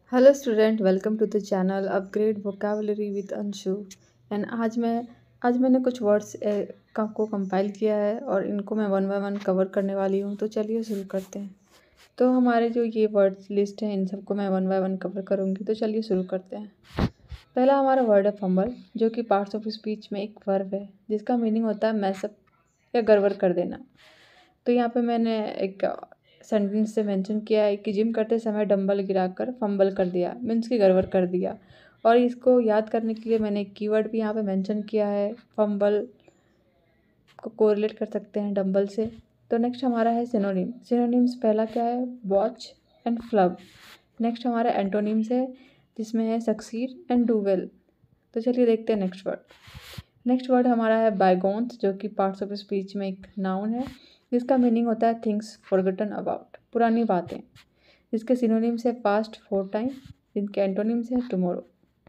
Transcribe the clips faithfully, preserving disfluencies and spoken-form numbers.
Hello student, welcome to the channel upgrade vocabulary with Anshu. And आज मैं आज मैंने कुछ वर्ड्स का को कंपाइल किया है और इनको मैं वन बाय वन कवर करने वाली हूँ। तो चलिए शुरू करते हैं। तो हमारे जो ये वर्ड्स लिस्ट है इन सबको मैं वन बाय वन कवर करूँगी। तो चलिए शुरू करते हैं। पहला हमारा वर्ड है फंबल, जो कि पार्ट्स ऑफ स्पीच में एक वर्ब है जिसका मीनिंग होता है मैसअप या गड़बड़ कर देना। तो यहाँ पे मैंने एक सेंटेंस से मेंशन किया है कि जिम करते समय डंबल गिराकर फंबल कर दिया, मीन्स की गड़बड़ कर दिया। और इसको याद करने के लिए मैंने एक कीवर्ड भी यहाँ पे मेंशन किया है, फंबल को कोरिलेट कर सकते हैं डंबल से। तो नेक्स्ट हमारा है सिनोनिम। सिनोनिम्स पहला क्या है, वॉच एंड फ्लब। नेक्स्ट हमारा एंटोनिम्स है जिसमें है सक्सीड एंड डू वेल। तो चलिए देखते हैं नेक्स्ट वर्ड। नेक्स्ट वर्ड हमारा है बायगोन्स, जो कि पार्ट्स ऑफ स्पीच में एक नाउन है जिसका मीनिंग होता है थिंग्स फॉरगटन अबाउट, पुरानी बातें। जिसके सिनोनिम्स है पास्ट, फोर टाइम। जिनके एंटोनिम्स है टुमारो।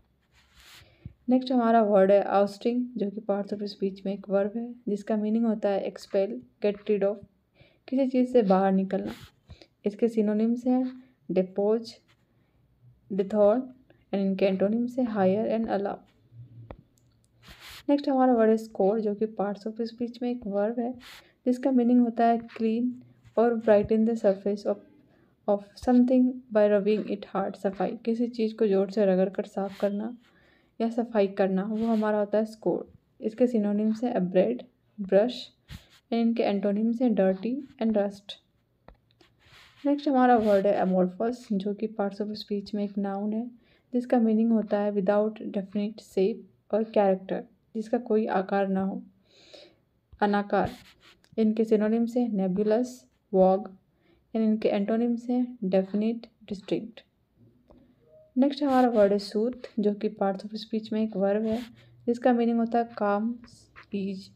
नेक्स्ट हमारा वर्ड है आउस्टिंग, जो कि पार्ट्स ऑफ स्पीच में एक वर्ब है जिसका मीनिंग होता है एक्सपेल, गेट रिड ऑफ, किसी चीज़ से बाहर निकलना। इसके सिनोनिम्स हैं डिपोज, डिथॉर्न एंड इनके एंटोनिम्स है हायर एंड अलाउ। नेक्स्ट हमारा वर्ड है स्कोर, जो कि पार्ट्स ऑफ स्पीच में एक वर्ब है जिसका मीनिंग होता है क्लीन और brighten the surface of of something by rubbing it hard. सफाई, किसी चीज़ को जोर से रगड़ कर साफ करना या सफाई करना, वो हमारा होता है स्कोर। इसके सिनोनिम्स हैं अब्रेड, ब्रश एंड इनके एंटोनिम्स हैं डर्टी एंड रस्ट। नेक्स्ट हमारा वर्ड है अमोर्फस, जो कि पार्ट्स ऑफ स्पीच में एक नाउन है जिसका मीनिंग होता है विदाउट डेफिनिट शेप और कैरेक्टर, जिसका कोई आकार ना हो, अनाकार। इनके सिनोनिम्स हैं नेबुलस, वॉग एंड इनके एंटोनिम्स हैं डेफिनिट, डिस्टिंक्ट। नेक्स्ट हमारा वर्ड है सूथ, जो कि पार्ट्स ऑफ स्पीच में एक वर्ब है जिसका मीनिंग होता है काम, ईज,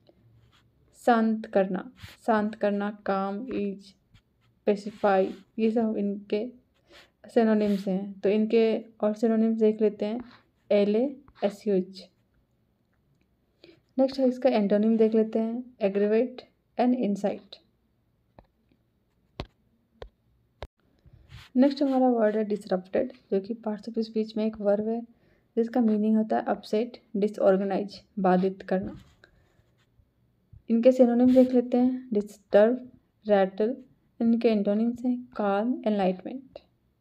शांत करना, शांत करना, काम, ईज, स्पेसिफाई। ये सब इनके सिनोनिम्स हैं। तो इनके और सिनोनिम्स देख लेते हैं, एले, एस यू एच। नेक्स्ट है इसका एंटोनिम देख लेते हैं, एग्रीवेट एंड इनसाइट। नेक्स्ट हमारा वर्ड है डिसरप्टेड, जो कि पार्ट्स ऑफ स्पीच में एक वर्ब है जिसका मीनिंग होता है अपसेट, डिसऑर्गेनाइज, बाधित करना। इनके सिनोनिम देख लेते हैं, डिस्टर्ब, रैटल। इनके एंटोनिम्स हैं काम, एनलाइटमेंट।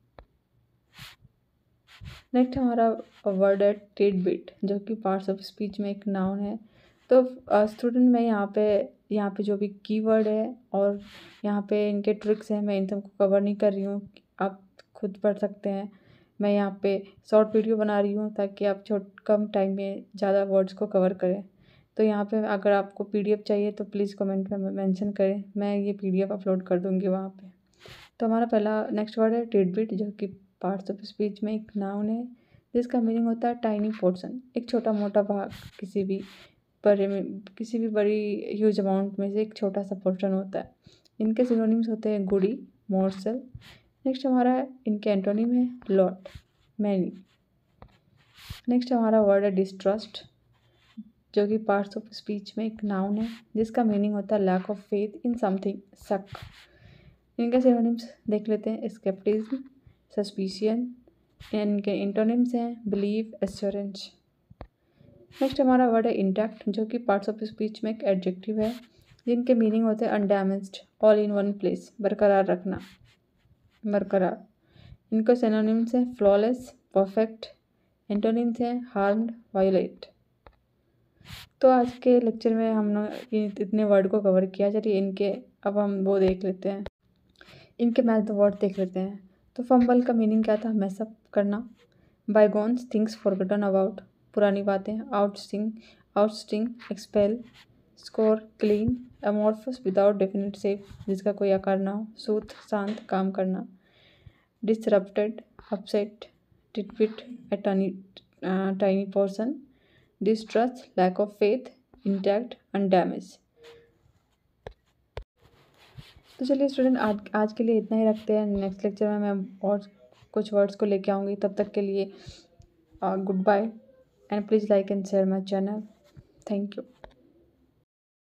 नेक्स्ट हमारा वर्ड है टिडबिट, जो कि पार्ट्स ऑफ स्पीच में एक नाउन है। तो स्टूडेंट मैं यहाँ पे यहाँ पे जो भी कीवर्ड है और यहाँ पे इनके ट्रिक्स हैं, मैं इन सबको कवर नहीं कर रही हूँ, आप खुद पढ़ सकते हैं। मैं यहाँ पे शॉर्ट वीडियो बना रही हूँ ताकि आप छोट कम टाइम में ज़्यादा वर्ड्स को कवर करें। तो यहाँ पे अगर आपको पीडीएफ चाहिए तो प्लीज़ कमेंट में मेंशन करें, मैं ये पीडीएफ अपलोड कर दूँगी वहाँ पे। तो हमारा पहला नेक्स्ट वर्ड है टिडबिट, जो कि पार्ट्स ऑफ स्पीच में एक नाउन है जिसका मीनिंग होता है टाइनी पोर्शन, एक छोटा मोटा भाग, किसी भी बड़े में किसी भी बड़ी ह्यूज अमाउंट में से एक छोटा सा पोर्शन होता है। इनके सिनोनिम्स होते हैं गुड़ी, मोर्सल। नेक्स्ट हमारा इनके एंटोनिम है लॉट, मैनी। नेक्स्ट हमारा वर्ड है डिस्ट्रस्ट, जो कि पार्ट्स ऑफ स्पीच में एक नाउन है जिसका मीनिंग होता है lack of faith in something, शक। इनके सिनोनिम्स देख लेते हैं, स्केप्टिज्म, सस्पिशियन। इनके एंटोनिम्स हैं बिलीव, एश्योरेंस। नेक्स्ट हमारा वर्ड है इंटैक्ट, जो कि पार्ट्स ऑफ स्पीच में एक एडजेक्टिव है जिनके मीनिंग होते हैं undamaged, all in one place, बरकरार रखना, बरकरार। इनके सिनोनिम्स हैं फ्लॉलेस, परफेक्ट। एंटोनिम्स हैं हार्म्ड, वायोलेट। तो आज के लेक्चर में हमने इतने वर्ड को कवर किया। चलिए इनके अब हम वो देख लेते हैं, इनके मैच द वर्ड देख लेते हैं। तो फंबल का मीनिंग क्या था, मैसअप करना। बायगोन्स, थिंग्स फॉरगॉटन अबाउट, पुरानी बातें। Ousting, ousting, expel. Scour, clean. Amorphous, without definite shape, जिसका कोई आकार ना हो। सूथ, शांत, काम करना। Disrupted, upset, titbit, a tiny portion. Distrust, lack of faith. Intact, undamaged. तो चलिए स्टूडेंट आज आज के लिए इतना ही रखते हैं। नेक्स्ट लेक्चर में मैं और कुछ वर्ड्स को लेके आऊँगी। तब तक के लिए good bye and please like and share my channel. Thank you.